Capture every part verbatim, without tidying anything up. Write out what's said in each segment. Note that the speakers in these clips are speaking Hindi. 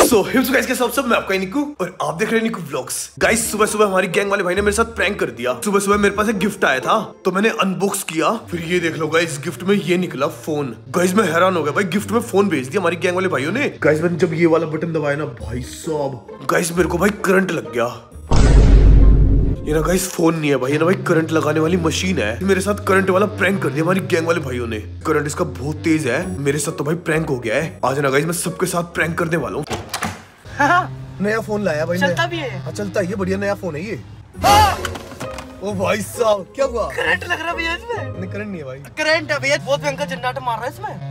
सो गाइस के सब सब मैं आपका निकू और आप देख रहे हैं निकू व्लॉग्स। गाइस सुबह सुबह हमारी गैंग वाले भाई ने मेरे साथ प्रैंक कर दिया। सुबह सुबह मेरे पास एक गिफ्ट आया था तो मैंने अनबॉक्स किया, फिर ये देख लो गाइस गिफ्ट में ये निकला फोन। गाइस मैं हैरान हो गया भाई, गिफ्ट में फोन भेज दिया हमारी गैंग वाले भाइयों ने। गाइस मैंने जब ये वाला बटन दबाया ना भाई साहब, गाइस मेरे को भाई करंट लग गया। ये ना गाइस फोन नहीं है भाई, ये ना भाई करंट लगाने वाली मशीन है। मेरे साथ करंट वाला प्रैंक कर दिया हमारी गैंग वाले भाइयों ने। करंट इसका बहुत तेज है, मेरे साथ तो भाई प्रैंक हो गया है। आज ना गाइस मैं सबके साथ प्रैंक करने वाला हूँ। नया फोन लाया भाई, चलता भी है। हाँ चलता है, ये बढ़िया नया फोन है ये। ओ भाई साहब क्या हुआ? करंट लग रहा है भैया इसमें। नहीं करंट नहीं है भाई, करंट है भैया, बहुत भयंकर झंडाट मार रहा है इसमें।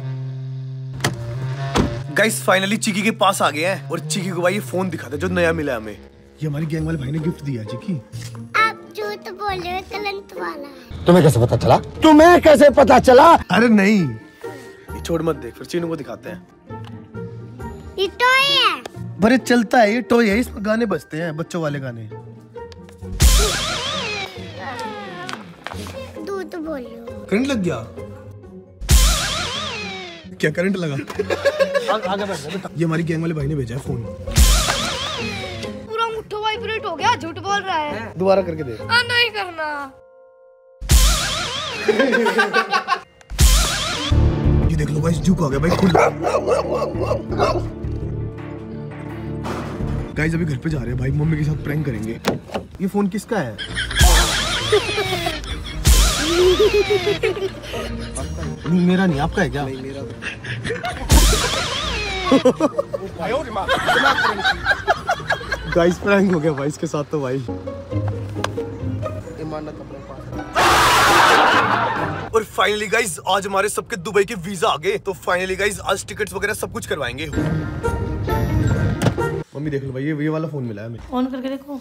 गाइस फाइनली चिकी के पास आ गए हैं और चिकी को भाई ये फोन दिखाते जो नया मिला है हमें। ये हमारी गैंग वाले भाई ने गिफ्ट दिया चिकी। आप झूठ बोल रहे हो, करंट वाला है। तुम्हें कैसे पता चला? तुम्हें कैसे पता चला? अरे नहीं, ये छोड़ मत देख, फिर चीनू को दिखाते हैं। ये टॉय है। अरे चलता है, ये टॉय है, इसमें गाने बजते हैं, बच्चों वाले गाने। झूठ बोल रहे हो। करंट लग गया क्या? करंट लगा? आगे बढ़ बेटा। ये हमारी गैंग वाले भाई ने भेजा है फोन। पूरा मुट्ठो वाइब्रेट हो गया, झूठ बोल रहा है। दोबारा करके देख। आ, नहीं करना। ये देख लो गाइस झुक आ गया भाई खुद। गाइस अभी घर पे जा रहे हैं भाई, मम्मी के साथ प्रैंक करेंगे। ये फोन किसका है? नहीं मेरा नहीं, आपका है क्या? नहीं मेरा। गाइस प्रैंक हो गया भाई इसके साथ तो भाई। और फाइनली गाइस आज हमारे सबके दुबई के वीजा आ गए, तो फाइनली गाइस आज टिकट्स वगैरह सब कुछ करवाएंगे। मम्मी देख लो भाई, ये ये वाला फोन मिला है हमें। ऑन करके देखो।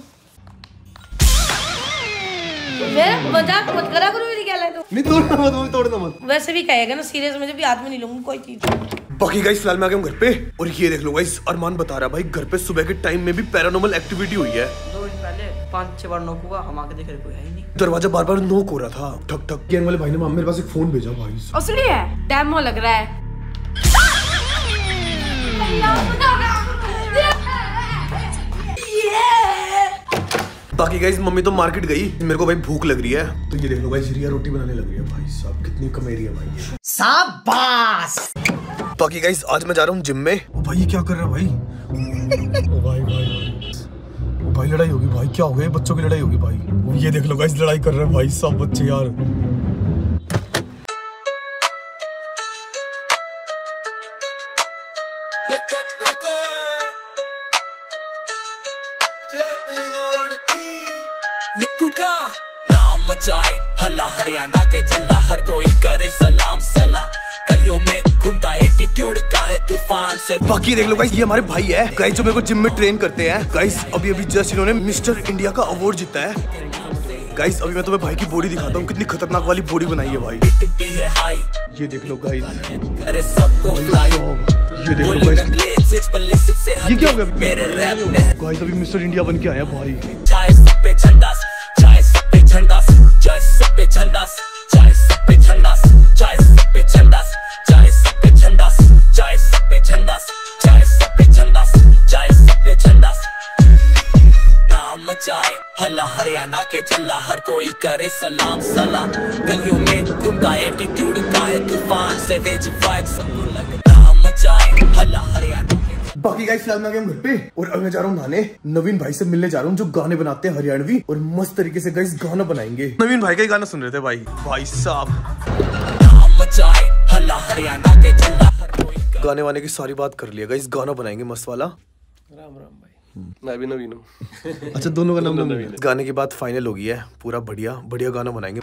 मेरा मजाक मत करा करो, मेरी क्या ले दो। नहीं तोड़ना मत मम्मी, तोड़ना मत। वैसे भी कहेगा ना सीरियस में, जब भी हाथ में नहीं लूंगी कोई चीज। बाकी गाइस फिलहाल मैं आ गया हूँ घर पे और ये देख लो गाइस अरमान बता रहा भाई घर पे सुबह के टाइम में भी पैरानॉर्मल एक्टिविटी हुई है। दो दिन पहले पांच छह बार नॉक हुआ, हम आके देख रहे कोई है ही नहीं। दरवाजा बार बार नॉक हो रहा था, ठक ठक। गैंग वाले भाई ने मेरे पास एक फोन भेजा भाई। असली है, डेमो लग रहा है। बाकी गाइस मम्मी तो मार्केट गई, मेरे को भाई भूख लग रही है, तो ये देख लो गाइस रिया रोटी बनाने लग रही है भाई साहब, कितनी कमेरी है भाई ये। शाबाश। बाकी गाइस आज मैं जा रहा हूँ जिम में। ओ भाई ये क्या कर रहा है भाई? ओ भाई भाई भाई ओ भाई लड़ाई होगी भाई, क्या हो गया? बच्चों की लड़ाई होगी भाई। ओ ये देख लो गाइस लड़ाई कर रहे हैं भाई सब बच्चे यार। निकू का नाम मचाए हल्ला हरियाणा के जिला, हर कोई करे सलाम सलाम। गलियों में घूमता एटीट्यूड का है तूफान से। बाकी देख लो गाइस ये हमारे भाई है गाइस जो मेरे को जिम में ट्रेन करते हैं। गाइस अभी अभी जस्ट इन्होंने मिस्टर इंडिया का अवार्ड जीता है। गाइस अभी मैं तुम्हें भाई की बॉडी दिखाता हूँ, कितनी खतरनाक वाली बॉडी बनाई है भाई। ये देख लो गाइस, ये देख लो गाइस, ये क्या हो गया? गाइस अभी मिस्टर इंडिया बन के आया भाई। चाय सब पे झंडा, चाय सब पे झंडा, चाय सब पे झंडा, चाय सब पे झंडा, चाय सब पे झंडा, चाय सब पे झंडा, चाय सब पे झंडा, चाय सब पे झंडा, चाय सब पे झंडा। नाम मचाए हल्ला हरियाणा के जिला, हर कोई करे सलाम सलाम। गलियों में घूमता एटीट्यूड का है तूफान से, रेज वाइब सबको लगे। नाम मचाए हल्ला हरियाणा। बाकी गाइस फिलहाल मैं आ गया हूँ घर पे और अब मैं जा रहा हूँ नहाने। नवीन भाई से मिलने जा रहा हूँ जो गाने बनाते हैं हरियाणवी, और मस्त तरीके से गाइस गाना बनाएंगे। नवीन भाई का ही गाना सुन रहे थे भाई। भाई साहब गाने वाने की सारी बात कर लिया गाइस, गाना बनाएंगे मस्त वाला। राम राम भाई। मैं भी नवीन हूँ। अच्छा दोनों का नाम नवीन है। गाने की बात फाइनल हो गई है, पूरा बढ़िया बढ़िया गाना बनाएंगे।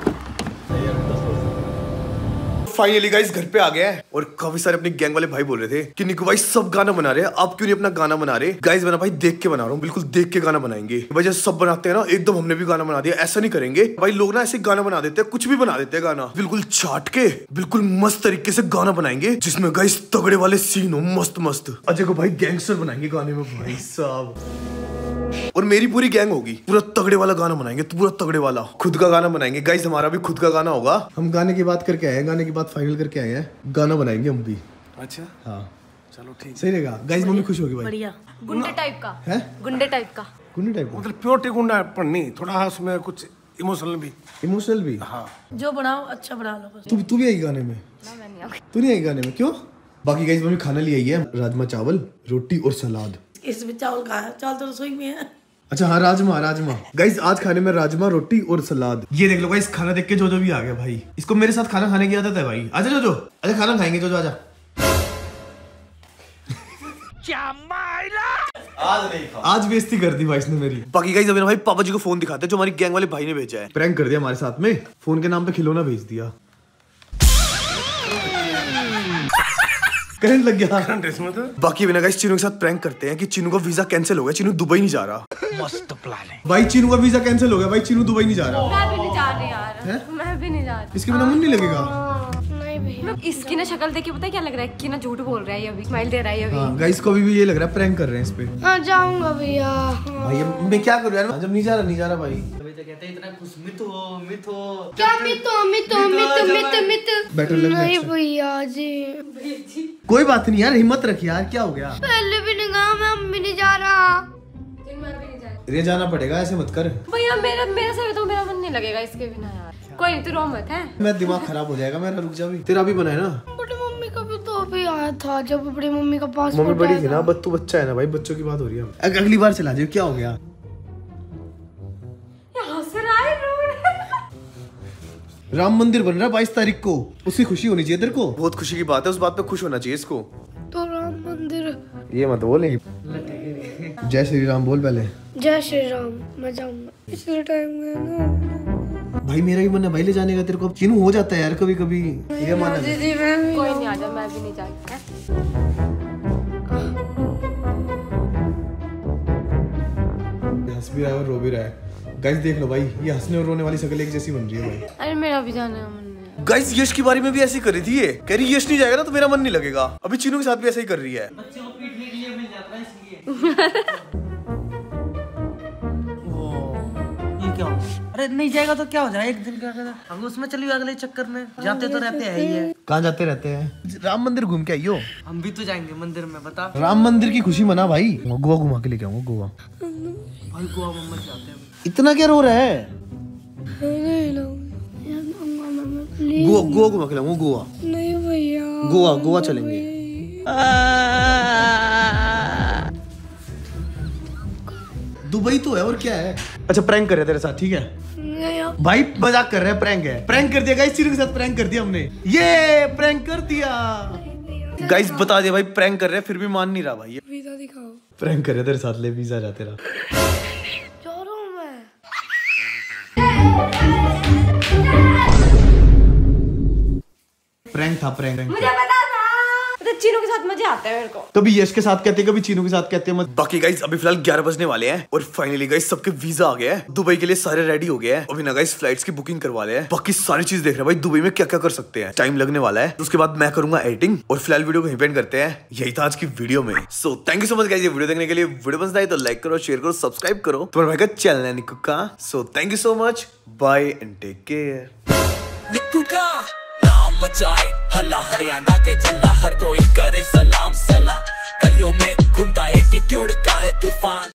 फाइनली गाइस घर पे आ गया है और काफी सारे अपने गैंग वाले भाई बोल रहे थे कि निकू भाई सब गाना बना रहे हैं, आप क्यों नहीं अपना गाना बना रहे? गाइस मैं भाई देख के बना रहा हूँ, बिल्कुल देख के गाना बनाएंगे भाई। जैसे सब बनाते हैं ना एकदम हमने भी गाना बना दिया, ऐसा नहीं करेंगे भाई। लोग ना ऐसे गाना बना देते हैं, कुछ भी बना देते हैं गाना, बिल्कुल छाट के बिल्कुल मस्त तरीके से गाना बनाएंगे जिसमें गाइस तगड़े वाले सीन हो, मस्त मस्त। अजय को भाई गैंगस्टर बनाएंगे गाने में भाई साहब, और मेरी पूरी गैंग होगी, पूरा तगड़े वाला गाना बनाएंगे, पूरा तगड़े वाला खुद का गाना बनाएंगे गाइस। हमारा भी खुद का गाना होगा, हम गाने की बात करके आए हैं, गाने की बात फाइनल करके आए हैं, गाना बनाएंगे हम भी। अच्छा हाँ चलो ठीक सही रहेगा गाइस। मम्मी खुश होगी भाई। बढ़िया गुंडे टाइप का है, गुंडे टाइप का। गुंडे टाइप का मतलब प्योर गुंडा पर नहीं, थोड़ा उसमें कुछ इमोशनल भी। इमोशनल भी। हाँ जो बनाओ अच्छा बना लो बस। तू तू भी आई गाने में? ना मैं नहीं आऊंगी। तू नहीं आई गाने में क्यों? बाकी गाइस मम्मी खाना ले आई है, राजमा चावल, रोटी और सलाद। इसमें चावल कहाँ है? चावल तो रसोई में है। अच्छा हाँ, राजमा राजमा गाइस आज खाने में राजमा, रोटी और सलाद। ये देख लो गाइस, खाना देख के जो जो भी आ गया भाई। इसको मेरे साथ खाना खाने की आदत है भाई। आजा जो जो, अच्छा खाना खाएंगे जो जो, आजा। आज नहीं खा। आज बेइज्जती कर दी भाई इसने मेरी। बाकी गाइस अभी ना भाई पापा जी को फोन दिखाते हैं जो हमारी गैंग वाले भाई ने भेजा है। प्रैंक कर दिया हमारे साथ में, फोन के नाम पे खिलौना भेज दिया। करंट लग गया। करंट इसमें तो। बाकी बिना गाइस चीनू के साथ प्रैंक करते हैं कि चीनू का वीजा कैंसिल हो गया, चीनू दुबई नहीं जा रहा। मस्त प्लान है भाई चीनू का वीजा कैंसिल हो गया भाई, चीनू दुबई नहीं जा रहा। मैं भी नहीं जा रही यार, मैं भी नहीं जा रही। इसके बिना मन नहीं लगेगा। नहीं भैया, इसकी ना शक्ल देख के पता है क्या लग रहा है कि ना झूठ बोल रहा है ये अभी, स्माइल दे रहा है अभी। हाँ गाइस को अभी भी ये लग रहा है प्रैंक कर रहे हैं इस पे। हाँ जाऊंगा भैया। भाई अब मैं क्या करूँ यार, जब नहीं जा रहा नहीं जा रहा भाई। कहते इतना खुश मित हो मित हो क्या मित हो मित हो मित मित मित बेटर लग नहीं भैया जी। कोई बात नहीं यार, हिम्मत रखिए यार, क्या हो गया? पहले भी नहीं कहा, मैं अब भी नहीं जा रहा। रे जाना पड़ेगा, ऐसे मत कर भैया। मेरा मेरे से तो मेरा मन नहीं लगेगा इसके बिना यार। कोई नहीं, तू रो मत है। मैं दिमाग खराब हो जाएगा मेरा, रुक जा भी। तेरा भी बना है ना? बड़ी मम्मी का भी तो अभी आया था, जब बड़ी मम्मी का पास। मम्मी बड़ी थी ना, बस तू बच्चा है ना भाई, बच्चों की बात हो रही है। अग, अगली बार चला जाओ, क्या हो गया? राम मंदिर बन रहा है बाईस तारीख को, उसकी खुशी होनी चाहिए तेरे को। बहुत खुशी की बात है, उस बात पे खुश होना चाहिए इसको। तो राम मंदिर ये मत बोले। जय श्री राम बोल पहले। जय श्री राम। मैं जाऊंगा इसी टाइम में ना। भाई मेरा भी मन है भाई ले जाने का तेरे को। चीनू हो जाता है यार कभी कभी, ये माना। दीदी मैं भी कोई नहीं, आजा, मैं भी नहीं जाऊंगा। हंस भी रहा है और रो भी रहा है। गाइस देख लो भाई, ये हंसने और रोने वाली शक्ल एक जैसी बन रही है भाई। अरे मेरा भी जाने का मन नहीं। गाइस यश की बारी में भी ऐसी कर रही थी ये, कह रही यश नहीं जाएगा ना तो मेरा मन नहीं लगेगा। अभी चीनू के साथ भी ऐसा ही कर रही है। बच्चे को पीटने के लिए मिल जाता है इसलिए। ये क्या हो? अरे नहीं जाएगा तो क्या हो जाए, एक दिन का हम उसमें चलिए अगले चक्कर में जाते तो रहते हैं ही है। कहाँ जाते रहते हैं? राम मंदिर घूम के आइयो। हम भी तो जाएंगे मंदिर में, बता। राम मंदिर की खुशी मना भाई। गोवा घुमा के लेके आऊंगा गोवा। भाई गोवा मम्मा जाते हैं। इतना क्या रो रहा है? गोवा गोवा घुमा के लाऊंगा गोवा। नहीं भैया, गोवा गोवा चलेंगे। दुबई तो है और क्या है। अच्छा प्रैंक कर रहे तेरे साथ, ठीक है भाई, मजाक कर रहे हैं, प्रैंक है। प्रैंक कर दिया गाइस, चीनू के साथ प्रैंक कर दिया हमने। ये प्रैंक कर दिया गाइस, बता दिया भाई प्रैंक कर रहे हैं, फिर भी मान नहीं रहा भाई। वीजा दिखाओ। प्रैंक कर रहे तेरे साथ, ले वीजा जा तेरा। जा रहा हूँ मैं। प्रैंक था, प्रैंक। मुझे पता था, तो चीनू के साथ मजे आते हैं मेरे को। कभी यश के साथ कहते हैं, कभी चीनू के साथ कहते हैं। बाकी गाइस अभी फिलहाल ग्यारह बजने वाले हैं और फाइनली गाइस सबके वीजा आ गया है। दुबई के लिए सारे रेडी हो गए हैं। अभी ना गाइस फ्लाइट्स की बुकिंग करवा ले हैं। बाकी सारी चीज देख रहे हैं भाई, दुबई में क्या क्या कर सकते हैं। टाइम लगने वाला है, उसके बाद मैं करूंगा एडिटिंग और फिलहाल वीडियो को यहीं पे एंड करते हैं। यही था आज की वीडियो में। So thank you so much guys ये वीडियो देखने के लिए। वीडियो पसंद आई तो लाइक करो, शेयर करो, सब्सक्राइब करो। तुम्हारे भाई का चैनल है निक्कू का। So thank you so much, bye and take care. Nikku का नाम बचाए हल्ला, हरियाणा के झंडा हर कोई करे सलाम सलाम। गलियों में घूमता एटीट्यूड का है तूफान।